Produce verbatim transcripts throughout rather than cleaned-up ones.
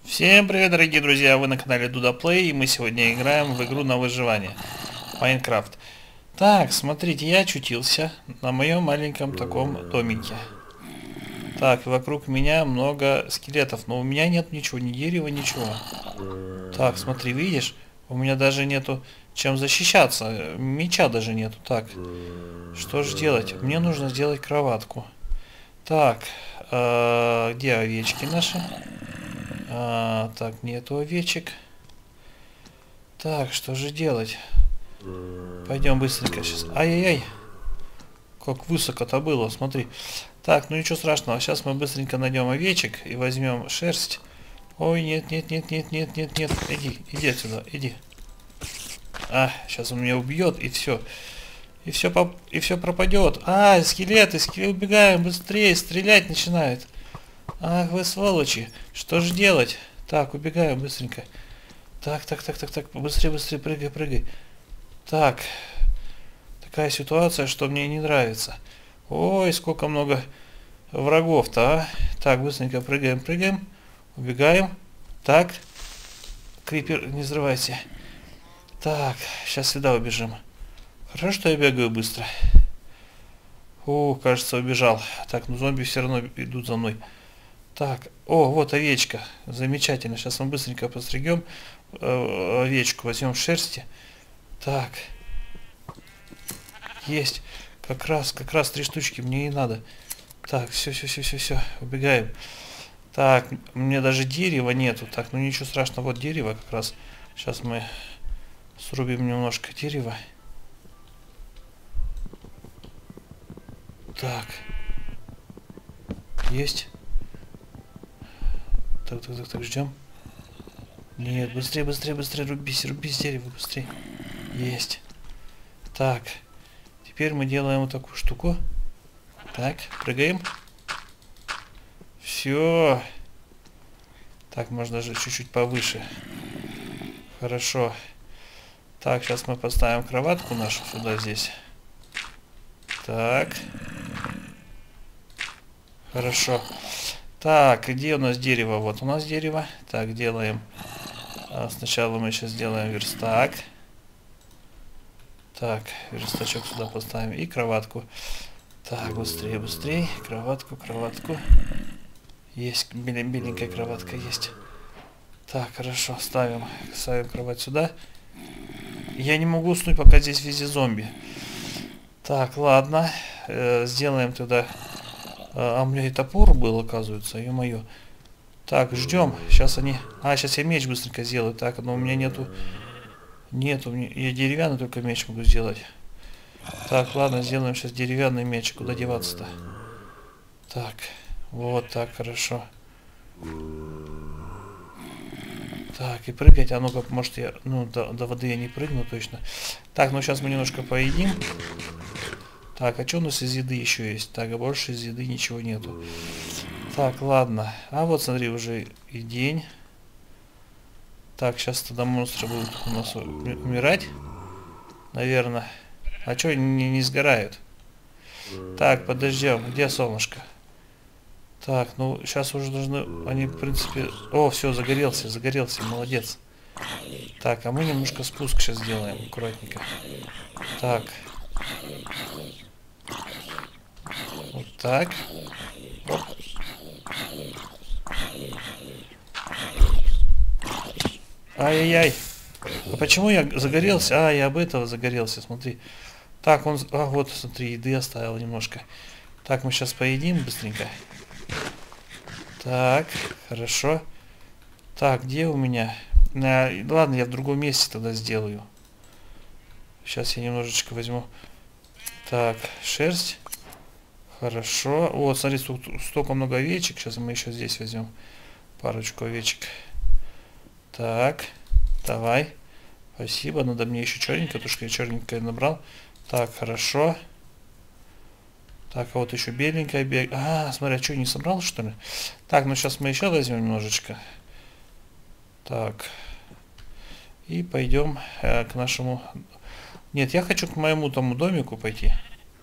Всем привет, дорогие друзья! Вы на канале Дудаплей, и мы сегодня играем в игру на выживание Майнкрафт. Так, смотрите, я очутился на моем маленьком таком домике. Так, вокруг меня много скелетов, но у меня нет ничего, ни дерева, ничего. Так, смотри, видишь? У меня даже нету чем защищаться, меча даже нету. Так, что же делать? Мне нужно сделать кроватку. Так, э, где овечки наши? А, так, нету овечек. Так, что же делать? Пойдем быстренько сейчас. Ай-яй-яй. Как высоко-то было, смотри. Так, ну ничего страшного. Сейчас мы быстренько найдем овечек и возьмем шерсть. Ой, нет, нет, нет, нет, нет, нет, нет. Иди, иди отсюда, иди. А, сейчас он меня убьет, и все. И все, поп... и все пропадет. А, скелеты, скелеты, убегаем быстрее, стрелять начинают. Ах, вы сволочи. Что же делать? Так, убегаем быстренько. Так, так, так, так, так. Быстрее, быстрее, прыгай, прыгай. Так. Такая ситуация, что мне не нравится. Ой, сколько много врагов-то, а. Так, быстренько прыгаем, прыгаем. Убегаем. Так. Крипер, не взрывайся. Так, сейчас сюда убежим. Хорошо, что я бегаю быстро. О, кажется, убежал. Так, ну зомби все равно идут за мной. Так, о, вот овечка. Замечательно. Сейчас мы быстренько постригем э, овечку. Возьмем шерсти. Так. Есть. Как раз, как раз три штучки мне и надо. Так, все, все, все, все, все. Убегаем. Так, мне даже дерева нету. Так, ну ничего страшного. Вот дерево как раз. Сейчас мы срубим немножко дерева. Так. Есть. Так, так, так, так, ждем. Нет, быстрее, быстрее, быстрее, рубись, рубись дерево, быстрее. Есть. Так. Теперь мы делаем вот такую штуку. Так, прыгаем. Все. Так, можно даже чуть-чуть повыше. Хорошо. Так, сейчас мы поставим кроватку нашу сюда, здесь. Так. Хорошо. Так, где у нас дерево? Вот у нас дерево. Так, делаем. А, сначала мы сейчас сделаем верстак. Так, верстачок сюда поставим. И кроватку. Так, быстрее, быстрее. Кроватку, кроватку. Есть, беленькая кроватка есть. Так, хорошо, ставим. Ставим кровать сюда. Я не могу уснуть, пока здесь везде зомби. Так, ладно. Э, сделаем туда... А, а у меня и топор был, оказывается, ё-моё. Так, ждем. Сейчас они... А, сейчас я меч быстренько сделаю. Так, но у меня нету... Нету. Я деревянный только меч могу сделать. Так, ладно, сделаем сейчас деревянный меч. Куда деваться-то? Так, вот так, хорошо. Так, и прыгать. А ну-ка, может я... Ну, до, до воды я не прыгну точно. Так, ну сейчас мы немножко поедим. Так, а что у нас из еды еще есть? Так, а больше из еды ничего нету. Так, ладно. А вот смотри, уже и день. Так, сейчас тогда монстры будут у нас умирать. Наверное. А что не, не сгорают? Так, подождем. Где солнышко? Так, ну сейчас уже должны... Они, в принципе... О, все, загорелся, загорелся. Молодец. Так, а мы немножко спуск сейчас сделаем. Аккуратненько. Так. Вот так. Оп. Ай-яй-яй. А почему я загорелся? А, я об этого загорелся, смотри. Так, он... А, вот, смотри, еды оставил немножко. Так, мы сейчас поедим быстренько. Так, хорошо. Так, где у меня? А, ладно, я в другом месте тогда сделаю. Сейчас я немножечко возьму. Так, шерсть. Хорошо. Вот, смотри, столько много овечек. Сейчас мы еще здесь возьмем парочку овечек. Так, давай. Спасибо. Надо мне еще черненькое, потому что я черненькое набрал. Так, хорошо. Так, а вот еще беленькая бег. А, смотри, а что, не собрал, что ли? Так, ну сейчас мы еще возьмем немножечко. Так. И пойдем э, к нашему... Нет, я хочу к моему тому домику пойти.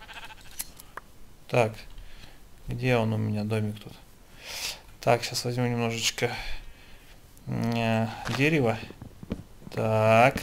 Так. Где он у меня, домик тут? Так, сейчас возьмем немножечко Э, дерево. Так.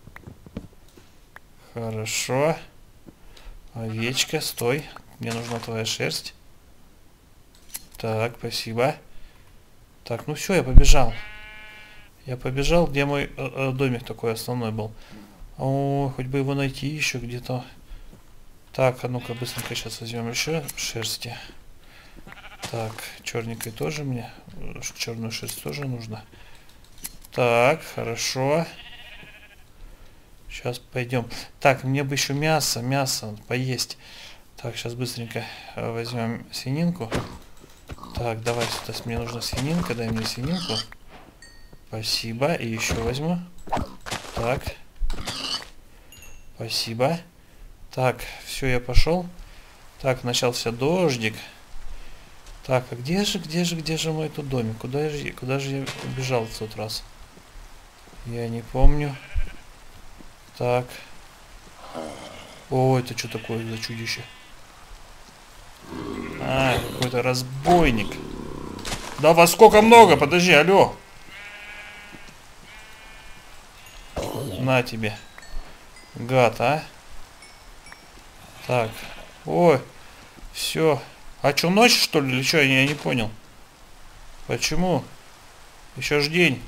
Хорошо. Овечка, стой. Мне нужна твоя шерсть. Так, спасибо. Так, ну все, я побежал. Я побежал, где мой э, э, домик такой основной был. О, хоть бы его найти еще где-то. Так, а ну-ка быстренько сейчас возьмем еще шерсти. Так, черненькой тоже мне. Черную шерсть тоже нужно. Так, хорошо. Сейчас пойдем. Так, мне бы еще мясо, мясо поесть. Так, сейчас быстренько возьмем свининку. Так, давай сюда, мне нужна свининка, дай мне свининку. Спасибо, и еще возьму. Так. Спасибо. Так, все, я пошел. Так, начался дождик. Так, а где же, где же, где же мой тут домик? Куда же, куда же я убежал в тот раз? Я не помню. Так. О, это что такое за чудище? А, какой-то разбойник. Да вас сколько много? Подожди, алло. На тебе. Гад, а? Так. Ой. Все. А что, ночь, что ли? Или что? Я не понял. Почему? Еще ж день.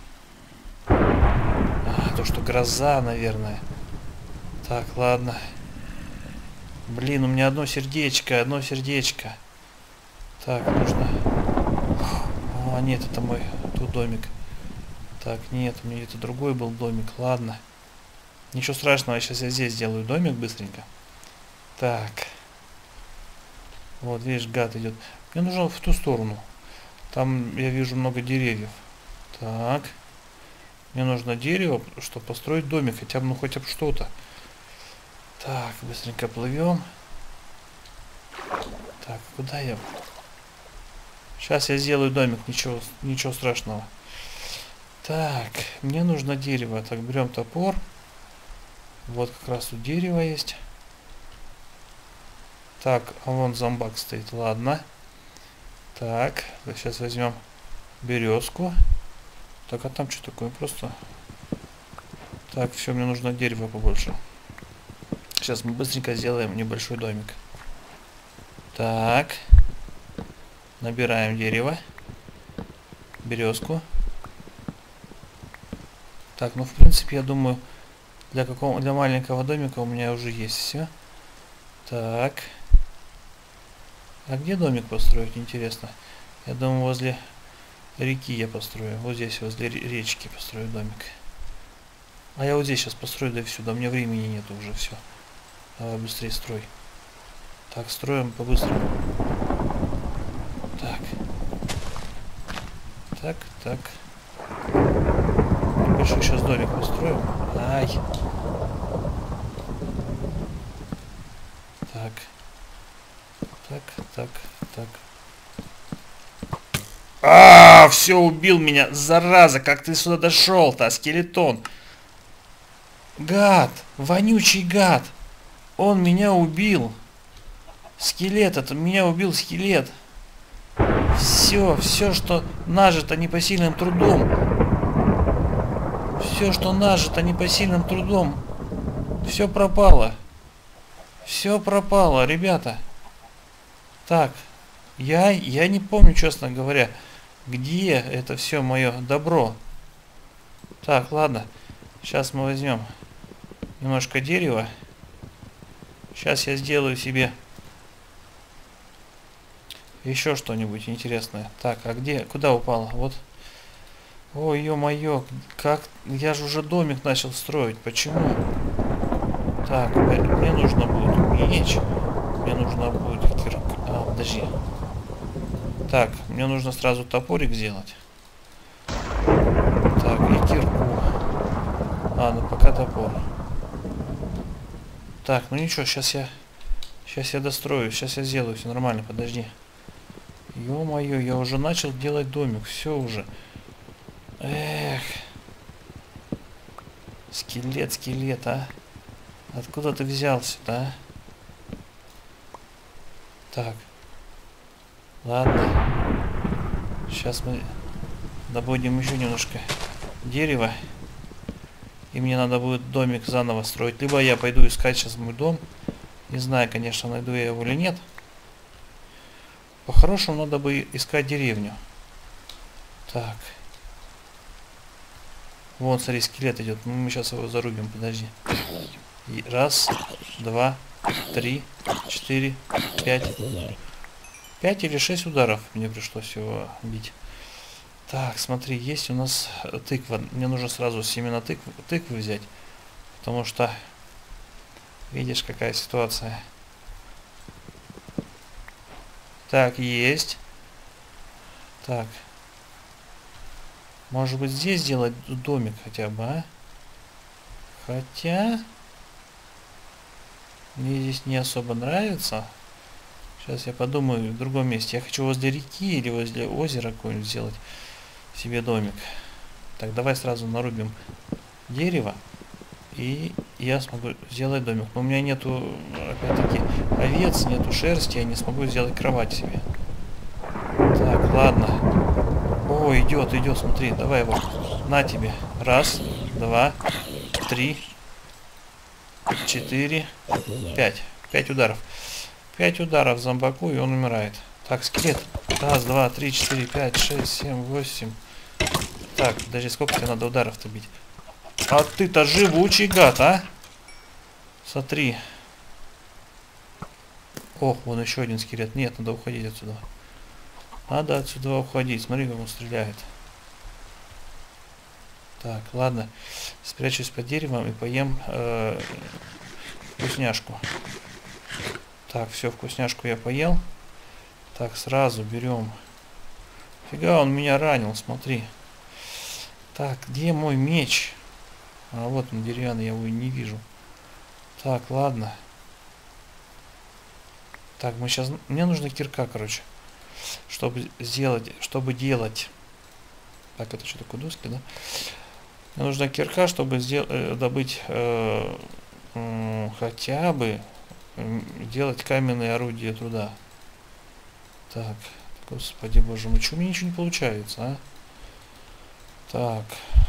А, то, что гроза, наверное. Так, ладно. Блин, у меня одно сердечко, одно сердечко. Так, нужно... А, нет, это мой тут домик. Так, нет, у меня это другой был домик, ладно. Ничего страшного, сейчас я здесь сделаю домик быстренько. Так. Вот, видишь, гад идет. Мне нужно в ту сторону. Там я вижу много деревьев. Так. Мне нужно дерево, чтобы построить домик, хотя бы, ну, хотя бы что-то. Так, быстренько плывем. Так, куда я? Сейчас я сделаю домик, ничего, ничего страшного. Так, мне нужно дерево. Так, берем топор. Вот как раз тут дерево есть. Так, а вон зомбак стоит, ладно. Так, сейчас возьмем березку. Так, а там что такое? Просто... Так, все, мне нужно дерево побольше. Сейчас мы быстренько сделаем небольшой домик. Так. Набираем дерево. Березку. Так, ну в принципе, я думаю, для какого для маленького домика у меня уже есть все. Так. А где домик построить, интересно? Я думаю, возле реки я построю. Вот здесь, возле речки построю домик. А я вот здесь сейчас построю, да и все. Да у меня времени нету уже, все. Давай быстрее строй. Так, строим по-быстрому. Так. Так, так. Большой сейчас домик построим. Ай. Так. Так, так, так. А, все, убил меня, зараза, как ты сюда дошел-то, скелетон. Гад, вонючий гад. Он меня убил. Скелет, это меня убил скелет. Все, все, что нажито непосильным трудом. Все, что нажито непосильным трудом. Все пропало. Все пропало, ребята. Так, я, я не помню, честно говоря, где это все мое добро. Так, ладно. Сейчас мы возьмем немножко дерева. Сейчас я сделаю себе еще что-нибудь интересное. Так, а где? Куда упало? Вот. Ой, ё-моё, как... Я же уже домик начал строить. Почему? Так, мне нужно будет меч. Мне нужно будет кирка. А, подожди. Так, мне нужно сразу топорик сделать. Так, и кирку. А, ну пока топор. Так, ну ничего, сейчас я... Сейчас я дострою, сейчас я сделаю, все нормально, подожди. Ё-моё, я уже начал делать домик, все уже. Эх. Скелет, скелет, а. Откуда ты взялся-то, а? Так. Ладно. Сейчас мы Добудем еще немножко дерева. И мне надо будет домик заново строить. Либо я пойду искать сейчас мой дом. Не знаю, конечно, найду я его или нет. По-хорошему надо бы искать деревню. Так. Вон, смотри, скелет идет. Мы сейчас его зарубим, подожди. И раз, два, три, четыре, пять. Пять или шесть ударов мне пришлось его бить. Так, смотри, есть у нас тыква. Мне нужно сразу семена тыквы, тыквы взять. Потому что, видишь, какая ситуация. Так, есть. Так. Может быть, здесь сделать домик хотя бы, а? Хотя... Мне здесь не особо нравится. Сейчас я подумаю в другом месте. Я хочу возле реки или возле озера какой-нибудь сделать себе домик. Так, давай сразу нарубим дерево. И я смогу сделать домик. Но у меня нету, опять-таки, овец, нету шерсти. Я не смогу сделать кровать себе. Так, ладно. О, идет, идет, смотри. Давай его. На тебе. Раз, два, три, четыре, пять. Пять ударов. Пять ударов зомбаку, и он умирает. Так, скелет. Раз, два, три, четыре, пять, шесть, семь, восемь. Так, подожди, сколько тебе надо ударов-то бить? А ты-то живучий гад, а? Смотри. Ох, вон еще один скелет. Нет, надо уходить отсюда. Надо отсюда уходить. Смотри, как он стреляет. Так, ладно. Спрячусь под деревом и поем э, вкусняшку. Так, все, вкусняшку я поел. Так, сразу берем. Фига, он меня ранил, смотри. Так, где мой меч? А вот он деревянный, я его не вижу. Так, ладно. Так, мы сейчас... Мне нужна кирка, короче. Чтобы сделать... Чтобы делать... Так, это что такое, доски, да? Мне нужна кирка, чтобы сдел... добыть э, э, хотя бы... делать каменные орудия труда. Так, господи боже мой, что у меня ничего не получается, а? Так.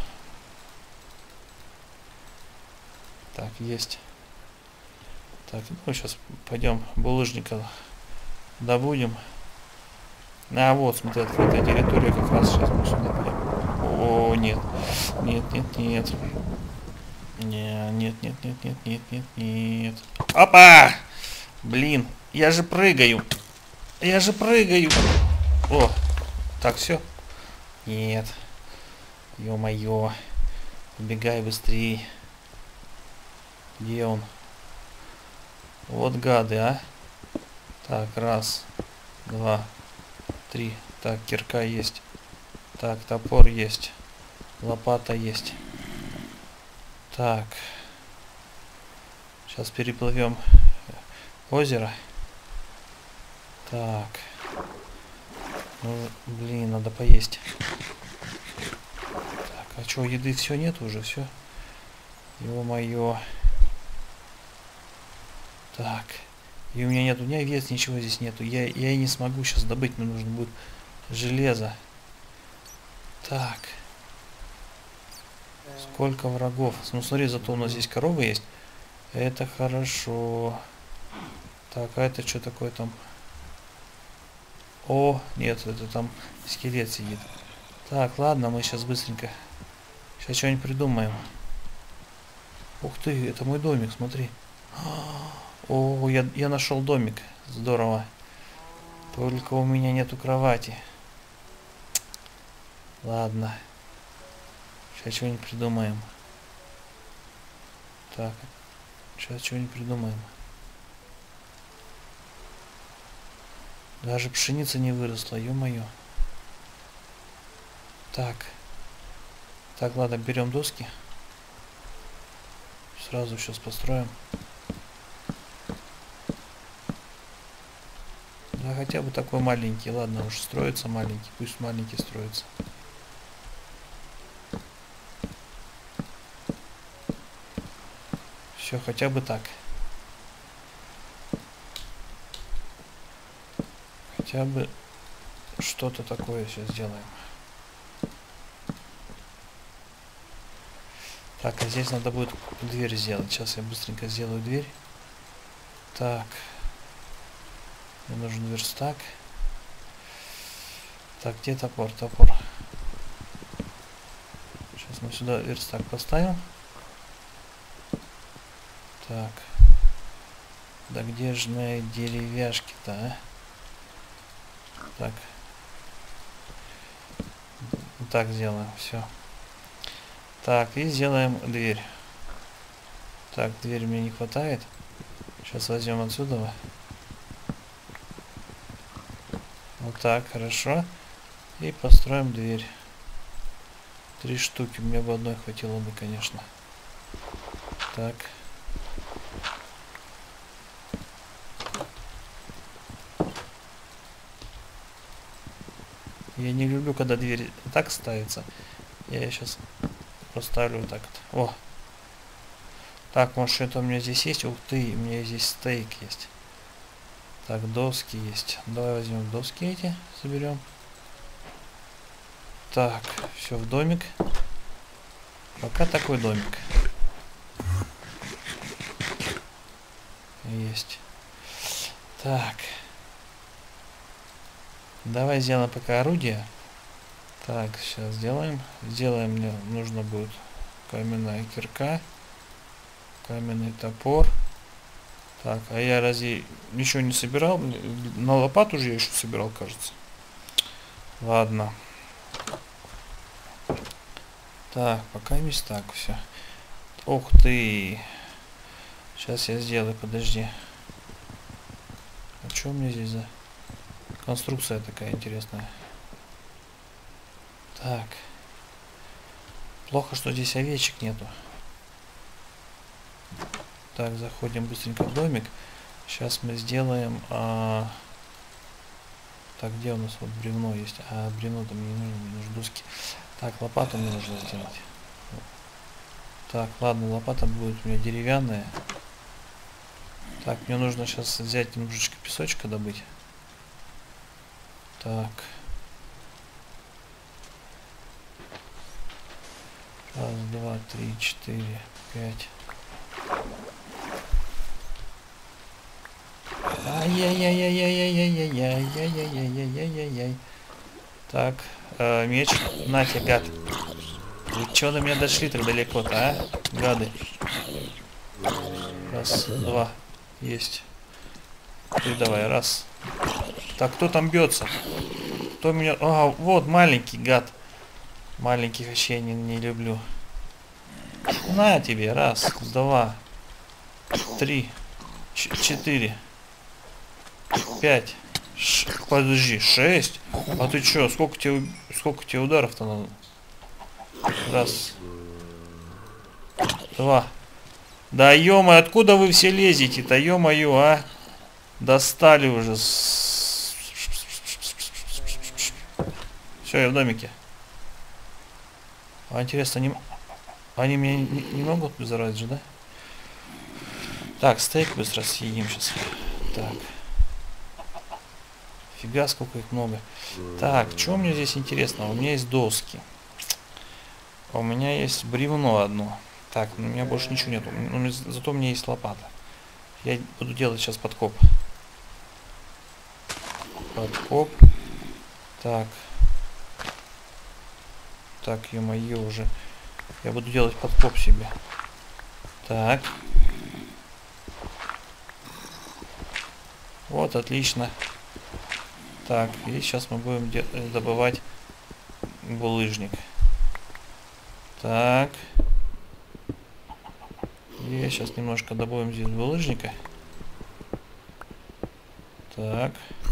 Так, есть. Так, ну сейчас пойдем булыжника добудем. А вот, смотри, открытая территория, как раз сейчас мы сюда пойдем. О, нет. Нет, нет, нет. Нет, нет, нет, нет, нет, нет, нет, нет. Опа! Блин, я же прыгаю. Я же прыгаю. О, так, все. Нет. Ё-моё. Убегай быстрее. Где он? Вот гады, а. Так, раз, два, три. Так, кирка есть. Так, топор есть. Лопата есть. Так. Сейчас переплывем озеро. Так. Ну, блин, надо поесть. Так, а что, еды все нет уже, все? Ё-моё. Так. И у меня нету ни овец, ничего здесь нету. Я, я и не смогу сейчас добыть, мне нужно будет железо. Так. Сколько врагов. Ну смотри, зато у нас здесь коровы есть. Это хорошо. Так, а это что такое там? О, нет, это там скелет сидит. Так, ладно, мы сейчас быстренько. Сейчас что-нибудь придумаем. Ух ты, это мой домик, смотри. О, я, я нашел домик. Здорово. Только у меня нету кровати. Ладно. Сейчас что-нибудь придумаем. Так. Сейчас что-нибудь придумаем. Даже пшеница не выросла, ё-моё. Так. Так, ладно, берем доски. Сразу сейчас построим. Да хотя бы такой маленький. Ладно, уж строится маленький. Пусть маленький строится. Все, хотя бы так. Хотя бы что-то такое сейчас сделаем. Так, а здесь надо будет дверь сделать. Сейчас я быстренько сделаю дверь. Так. Мне нужен верстак. Так, где топор? Топор. Сейчас мы сюда верстак поставим. Так. Да где же мои деревяшки-то, а? Так. Вот так сделаем. Все. Так, и сделаем дверь. Так, дверь мне не хватает. Сейчас возьмем отсюда. Вот так, хорошо. И построим дверь. Три штуки. Мне бы одной хватило бы, конечно. Так. Я не люблю, когда дверь так ставится. Я ее сейчас поставлю вот так вот. О! Так, может, что-то у меня здесь есть? Ух ты, у меня здесь стейк есть. Так, доски есть. Давай возьмем доски эти, соберем. Так, все в домик. Пока такой домик. Есть. Так. Давай сделаем пока орудие. Так, сейчас сделаем. Сделаем, мне нужно будет каменная кирка. Каменный топор. Так, а я разве ничего не собирал? На лопату же я еще собирал, кажется. Ладно. Так, пока есть так все. Ух ты. Сейчас я сделаю, подожди. А что у меня здесь за конструкция такая интересная? Так. Плохо, что здесь овечек нету. Так, заходим быстренько в домик. Сейчас мы сделаем... А... Так, где у нас вот бревно есть? А, бревно там не нужно, мне нужны доски. Так, лопату мне нужно сделать. Так, ладно, лопата будет у меня деревянная. Так, мне нужно сейчас взять немножечко песочка добыть. Так. Раз, два, три, четыре, пять. Ай-яй-яй-яй-яй-яй-яй-яй-яй-яй-яй-яй-яй-яй-яй. Так, э, меч. На тебе, гад. Вы чё до меня дошли так далеко-то, а? Гады. Раз, два. Есть. Ты давай, раз. Так, кто там бьется? Кто меня... А, вот, маленький гад. Маленьких вообще не, не люблю. На тебе, раз, два, три, четыре, пять. Ш... Подожди, шесть? А ты чё, сколько тебе, сколько тебе ударов-то надо? Раз. Два. Да ё-моё, откуда вы все лезете-то, ё-моё, а? Достали уже. Все, я в домике. А интересно, они, они меня не, не могут заразить же, да? Так, стейк быстро съедим сейчас. Так. Фига, сколько их много. Так, что у меня здесь интересного? У меня есть доски. У меня есть бревно одно. Так, у меня больше ничего нету. Но зато у меня есть лопата. Я буду делать сейчас подкоп. Подкоп. Так. Так, ё-моё, уже. Я буду делать подкоп себе. Так. Вот, отлично. Так, и сейчас мы будем добывать булыжник. Так. И сейчас немножко добавим здесь булыжника. Так.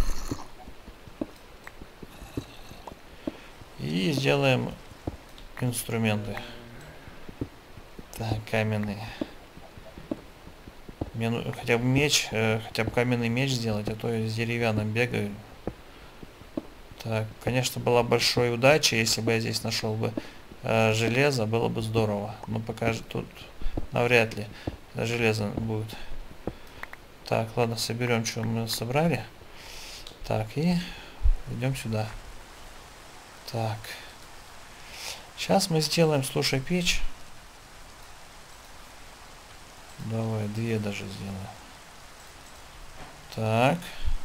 И сделаем инструменты. Так, каменные. Мне ну, хотя бы меч, э, хотя бы каменный меч сделать, а то я с деревянным бегаю. Так, конечно, была большой удача, если бы я здесь нашел бы э, железо, было бы здорово. Но пока же тут навряд ли железо будет. Так, ладно, соберем, что мы собрали. Так, и идем сюда. Так. Сейчас мы сделаем, слушай, печь. Давай, две даже сделаю. Так.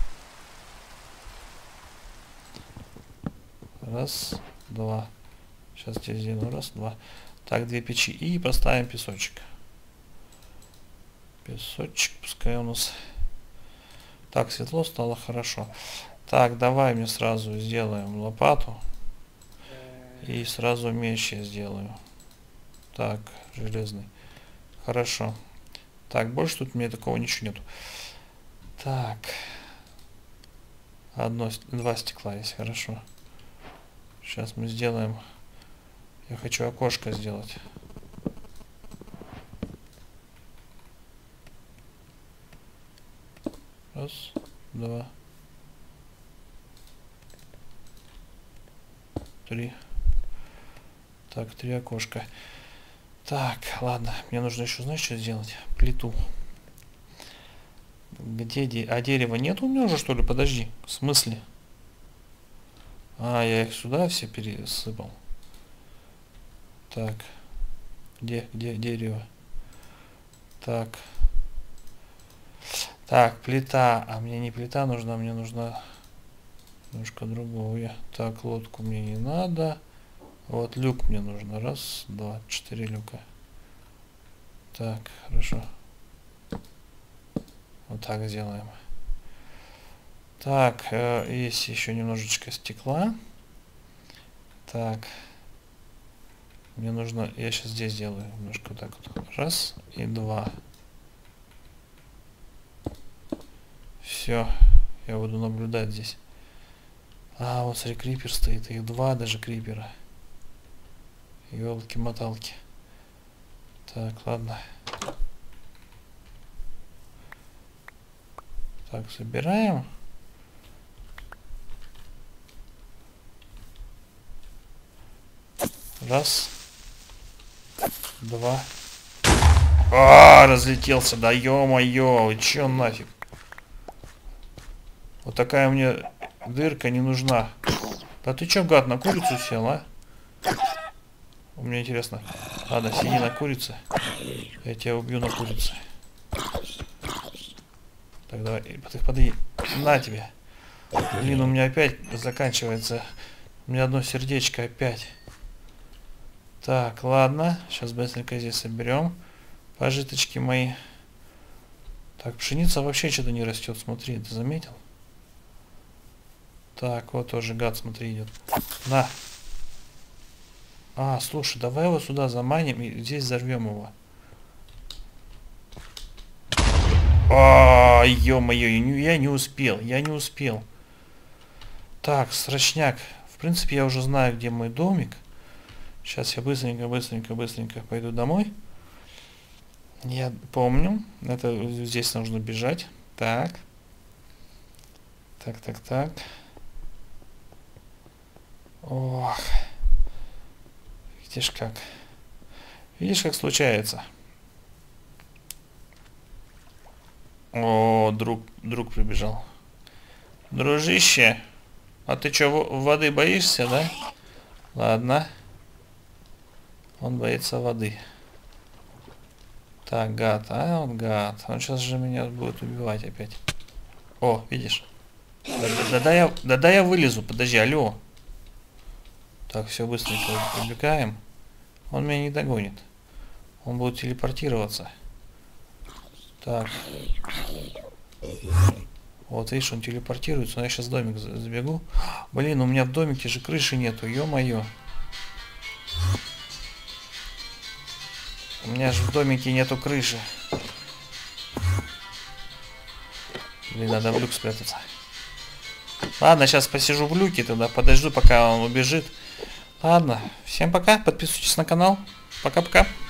Раз, два. Сейчас тебе сделаю. Раз, два. Так, две печи. И поставим песочек. Песочек, пускай у нас... Так, светло стало, хорошо. Так, давай мне сразу сделаем лопату. И сразу меч я сделаю. Так, железный. Хорошо. Так, больше тут мне такого ничего нету. Так. Одно, два стекла есть, хорошо. Сейчас мы сделаем... Я хочу окошко сделать. Раз, два, три. Так, три окошка. Так, ладно. Мне нужно еще, знаешь, что сделать? Плиту. Где де... А дерева нет у меня уже, что ли? Подожди. В смысле? А, я их сюда все пересыпал. Так. Где, где дерево? Так. Так, плита. А мне не плита нужна, мне нужна немножко другое. Так, лодку мне не надо. Вот люк мне нужно. Раз, два, четыре люка. Так, хорошо. Вот так сделаем. Так, э, есть еще немножечко стекла. Так. Мне нужно... Я сейчас здесь сделаю немножко вот так вот. Раз и два. Все. Я буду наблюдать здесь. А, вот смотри, крипер стоит. Их два даже крипера. Ёлки-моталки. Так, ладно. Так, собираем. Раз. Два. А, разлетелся. Да ё-моё, вы чё нафиг? Вот такая мне дырка не нужна. Да ты чё, гад, на курицу сел, а? У меня интересно. Ладно, сиди на курице. Я тебя убью на курице. Так, давай, подойди. На тебе. Блин, у меня опять заканчивается. У меня одно сердечко опять. Так, ладно. Сейчас быстренько здесь соберем пожиточки мои. Так, пшеница вообще что-то не растет. Смотри, ты заметил? Так, вот тоже гад, смотри, идет. На. А, слушай, давай его сюда заманим и здесь взорвем его. А, ё-моё, я не успел, я не успел. Так, срочняк. В принципе, я уже знаю, где мой домик. Сейчас я быстренько, быстренько, быстренько пойду домой. Я помню. Это здесь нужно бежать. Так. Так, так, так. Ох. Видишь как. Видишь, как случается. О, друг, друг прибежал. Дружище, а ты что, воды боишься, да? Ладно. Он боится воды. Так, гад, а он гад. Он сейчас же меня будет убивать опять. О, видишь? Да, да, да, да, я, да, да я вылезу, подожди, алло. Так, все, быстренько убегаем. Он меня не догонит. Он будет телепортироваться. Так. Вот, видишь, он телепортируется. Но я сейчас в домик забегу. Блин, у меня в домике же крыши нету, ё-моё. У меня же в домике нету крыши. Блин, надо в люк спрятаться. Ладно, сейчас посижу в люке тогда, подожду, пока он убежит. Ладно, всем пока, подписывайтесь на канал. Пока-пока.